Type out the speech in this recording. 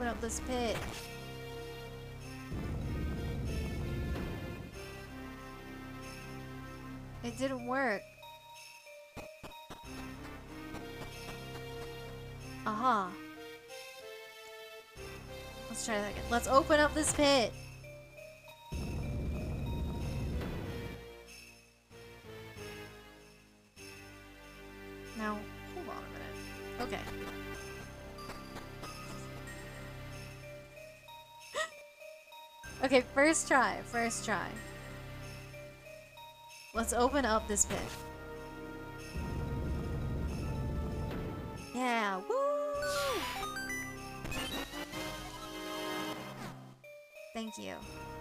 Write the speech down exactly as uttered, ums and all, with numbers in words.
open up this pit. It didn't work. Aha. Let's try that again. Let's open up this pit. Now, hold on a minute. Okay. Okay, first try, first try. Let's open up this pit. Yeah, woo! Thank you.